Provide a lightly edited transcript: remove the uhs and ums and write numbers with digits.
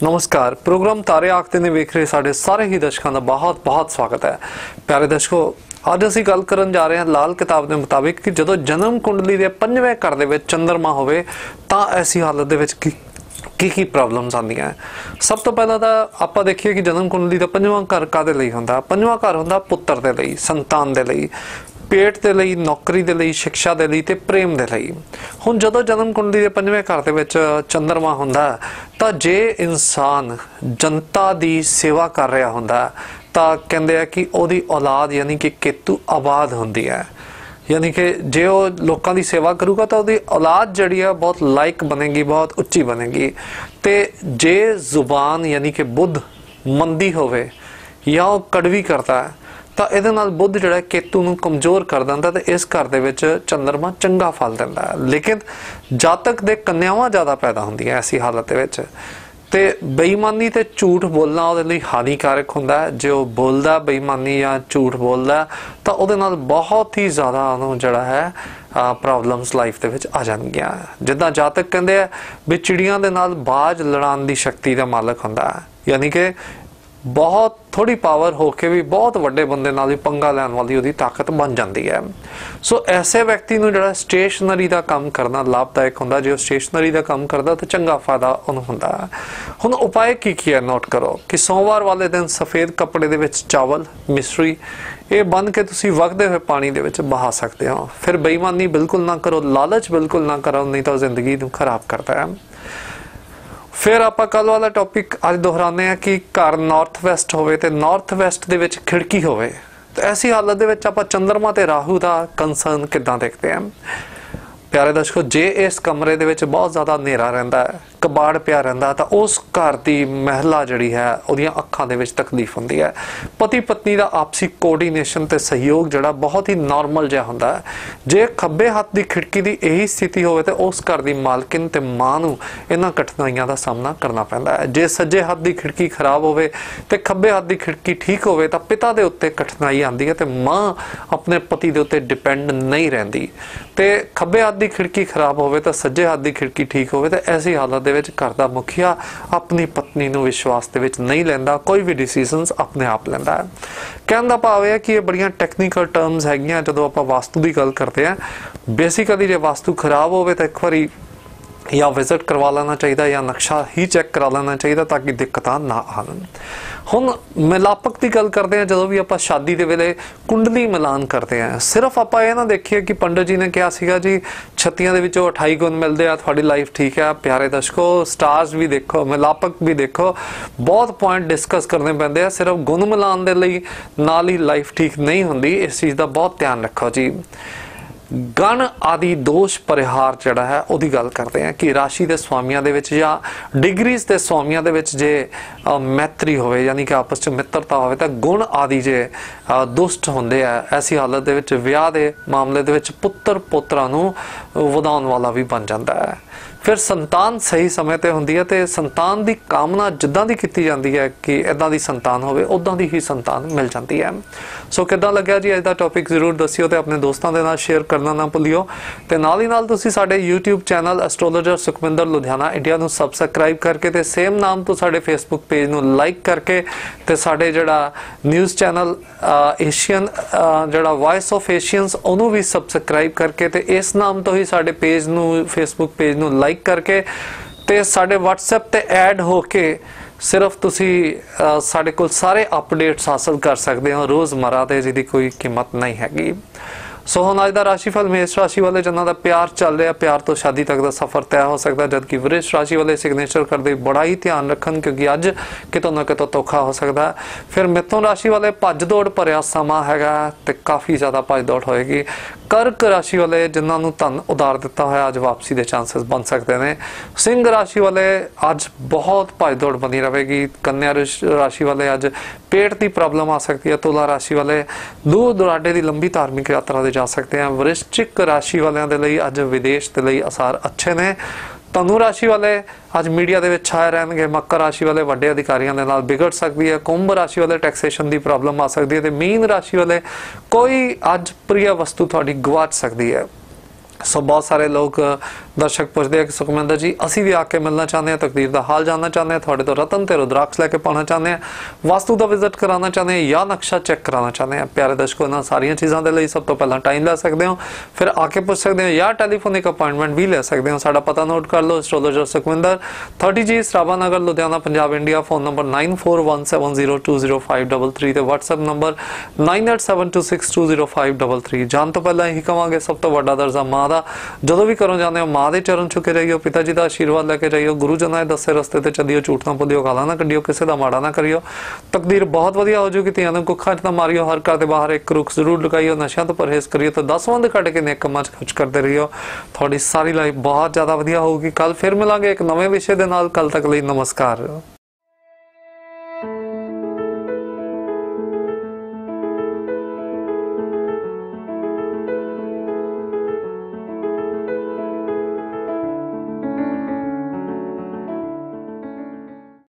नमस्कार। प्रोग्राम तारे आखते ने वेख रहे साढ़े सारे ही दर्शकों का बहुत बहुत स्वागत है। प्यारे दर्शकों, अज असीं गल करन जा रहे हैं लाल किताब के मुताबिक कि जदों जन्म कुंडली के 5वें घर दे विच चंद्रमा होवे तां ऐसी हालत दे विच की प्रॉब्लम्स आंदियां हैं। सब तो पहला तो आपां देखिए कि जन्म कुंडली का 5वां घर काहदे लई हुंदा। 5वां घर हुंदा पुत्र दे लई, संतान दे लई, पेट के लिए, नौकरी के लिए, शिक्षा के लिए ते प्रेम के लिए। हुण जदों जन्म कुंडली के 5वें घर दे विच चंद्रमा हुंदा तां जे इंसान जनता की सेवा कर रहा हुंदा तां कहंदे आ कि उहदी औलाद यानी कि केतु आबाद हुंदी है। यानी कि जे वो लोगों की सेवा करूगा तो उसकी औलाद जड़ी है बहुत लायक बनेगी, बहुत उच्ची बनेगी। ते जे जुबान यानी कि बुद्ध मंदी होवे या वो कड़वी करता है तो ये बुद्ध जो केतु नूं कमजोर कर दिंदा ते इस घर दे विच चंद्रमा चंगा फल दिंदा है। लेकिन जातक दे कन्यावां ज़्यादा पैदा होंदियां ऐसी हालत दे विच। ते बेईमानी ते झूठ बोलना उहदे लई हानिकारक हुंदा है। जो बोलदा बेईमानी या झूठ बोलदा तो उहदे नाल बहुत ही ज़्यादा उहनूं जिहड़ा है प्रॉब्लम्स लाइफ दे विच आ जाणगियां। जिद्दां जातक कहंदे आ भी चिड़ियां दे नाल बाज लड़ाउण दी शक्ति दा मालक हुंदा है। यानी कि बहुत थोड़ी पावर होके भी बहुत वड्डे बंदे नाल भी पंगा लैण वाली उहदी ताकत बन जाती है। सो ऐसे व्यक्ति नूं जिहड़ा स्टेशनरी का काम करना लाभदायक हुंदा। जो स्टेशनरी का काम करदा तो चंगा फायदा उहनूं हुंदा। हुण उपाय की है नोट करो कि सोमवार वाले दिन सफ़ेद कपड़े दे विच चावल मिश्री ये बन के तुसीं वगदे हुए पानी दे विच बहा सकते हो। फिर बेईमानी बिल्कुल ना करो, लालच बिल्कुल ना करो, नहीं तो जिंदगी नूं खराब करता है। फिर आप कल वाला टॉपिक अज दोहराने हैं कि घर नॉर्थ वैसट होवे ते नॉर्थ वैसट दे विच खिड़की होवे तो ऐसी हालत दे विच आपां चंद्रमा ते राहु का कंसर्न किदां देखते हैं। प्यारे दर्शकों, जे इस कमरे दे विच बहुत ज़्यादा हनेरा रहिंदा है, कबाड़ पिया रहिंदा तो उस घर की महिला जिहड़ी है उहदियां अखां दे विच तकलीफ हुंदी है। पति पत्नी का आपसी कोऑर्डिनेशन ते सहयोग जिहड़ा बहुत ही नॉर्मल जिहा हुंदा है। जे खब्बे हाथ की खिड़की की यही स्थिति होवे तो उस घर की मालकिन ते मां नूं इन्हां कठिनाइयां का सामना करना पैंदा है। जे सज्जे हाथ की खिड़की खराब होवे ते खब्बे हाथ की खिड़की ठीक होवे तो पिता दे उत्ते कठिनाई आंदी है ते मां अपने पति दे उत्ते डिपेंड नहीं रहिंदी। ते खब्बे हाथ की खिड़की खराब होवे तो सज्जे हाथ की खिड़की ठीक होवे तो ऐसी हालत घर का मुखिया अपनी पत्नी नूं विश्वास दे विच नहीं लैंदा, कोई भी डिसीजनस अपने आप लैंदा है। कहण दा भाव है कि ये बड़ियां टैक्नीकल टर्म्स हैगियां जदों आपां वास्तु की गल करते हैं। बेसिकली जे वास्तु खराब होवे तो एक बारी या विजिट करवा लेना चाहिए या नक्शा ही चैक करा लेना चाहिए ताकि दिक्कत ना आन। हुण मिलापक की गल करते हैं, जो भी आप शादी के वेले कुंडली मिलान करते हैं, सिर्फ आप ये ना देखिए कि पंडित जी ने कहा सीगा जी 36 के 28 गुण मिलते हैं, थोड़ी लाइफ ठीक है। प्यारे दर्शकों, स्टार्स भी देखो, मिलापक भी देखो, बहुत पॉइंट डिस्कस करने पैंदे हैं। सिर्फ गुण मिलान दे लई नाल ही लाइफ ठीक नहीं होंदी। इस चीज़ का बहुत ध्यान रखो जी। गण आदि दोष परिहार जड़ा है उहदी गल करते हैं कि राशि के स्वामियों दे विच या डिग्रीज के स्वामियों दे विच जे मैत्री होवे यानी कि आपस में मित्रता होवे तो गुण आदि जे दुष्ट होंदे है। ऐसी हालत दे विच विआह दे मामले दे विच पुत्र पोतरा नूं वधाउण वाला भी बन जाता है। फिर संतान सही समय ते हुंदी है ते संतान की कामना जिद्दां दी कीती जांदी है कि इदां दी संतान होवे उदां दी ही संतान मिल जाती है। सो किदां लग्या जी अज दा टॉपिक जरूर दस्सिओ ते अपने दोस्तों के नाल शेयर करना ना भुल्लिओ ते नाल ही नाल तुसीं साडे YouTube channel astrologer Sukhvinder Ludhiana India नूं सबसक्राइब करके ते सेम नाम तो साडे फेसबुक पेज नूं लाइक करके ते साडे जिहड़ा न्यूज़ चैनल एशियन जिहड़ा वॉइस ऑफ एशियंस उहनूं भी सबसक्राइब करके ते इस नाम तो ही साडे पेज नूं फेसबुक पेज नूं लाइक करके ते साडे WhatsApp ते ऐड होके सिर्फ तुसी साडे कोल सारे अपडेट्स हासिल कर सकते हो रोज़मर्रा ते, जिहदी कोई कीमत नहीं हैगी। सो हुण अज दा राशिफल मेष राशि वाले जिन्हां दा प्यार चल रहा, प्यार तो शादी तक का सफर तय हो सकता है, जबकि वृष राशि वाले सिग्नेचर करते बड़ा ही ध्यान रखन क्योंकि अज कितों ना कितों धोखा हो सकता है। फिर मिथुन राशि वाले भज दौड़ भरिया समा हैगा ते काफ़ी ज़्यादा भज दौड़ होएगी। कर्क राशि वाले जिन्होंने धन उधार दिता है अज वापसी के चांसेस बन सकते हैं। सिंह राशि वाले अज बहुत भज दौड़ बनी रहेगी। कन्या राशि वाले अज पेट की प्रॉब्लम आ सकती है। तुला राशि वाले दूर दुराडे की लंबी धार्मिक यात्रा जा सकते हैं। वृश्चिक राशि वालों के लिए अज विदेश के लिए आसार अच्छे ने। धनु राशि वाले अज मीडिया के छाए रहेंगे। मकर राशि वाले वड्डे अधिकारियों के नाल बिगड़ सकती है। कुंभ राशि वाले टैक्सेशन की प्रॉब्लम आ सकती है। तो मीन राशि वाले कोई अज प्रिय वस्तु थोड़ी गवाच सकती है। सो बहुत सारे लोग दर्शक पुछते हैं कि सुखमिंदर जी असी भी आके मिलना चाहते हैं, तकदीर का हाल जानना चाहते हैं, थोड़े तो रतन ते रुद्राक्ष लैके पाना चाहते हैं, वास्तु का विजिट कराना चाहते हैं या नक्शा चेक कराना चाहते हैं। प्यारे दर्शकों, इन्हां सारियां चीज़ों के लिए सब तो पहला टाइम लै सकते हो, फिर आके पूछ सकते हो या टैलीफोनिक अपॉइंटमेंट भी ले सकते हो। साडा पता नोट कर लो, astrologer Sukhvinder 30G Sarabha Nagar Ludhiana Punjab India. Phone number 9417020533 ते व्हाट्सएप नंबर 9872620533। जान तो पहला यही कहांगे सब तो वड्डा दर्जा मां दा, जदों भी करो जाने मां दे चरण छुके रहियो, पिता जी का आशीर्वाद लैके जाइयो, गुरुजनां दे दसे रस्ते ते चलियो, झूठ ना बोलियो, गालां ना कढ़ियो, किसी का माड़ा ना करियो, तकदीर बहुत वधिया हो जूगी। धीआं नूं कुखां च ना मारियो, हर घर दे बाहर एक रुख जरूर लगाइयो, नशा तो परहेज करियो, तो 10 वंद कट के नेक कमां च खर्च करते रहियो। थोड़ी सारी लाइफ बहुत ज़्यादा वधिया होगी। कल फिर मिलांगे एक नवे विषय दे नाल। कल तक ਲਈ नमस्कार।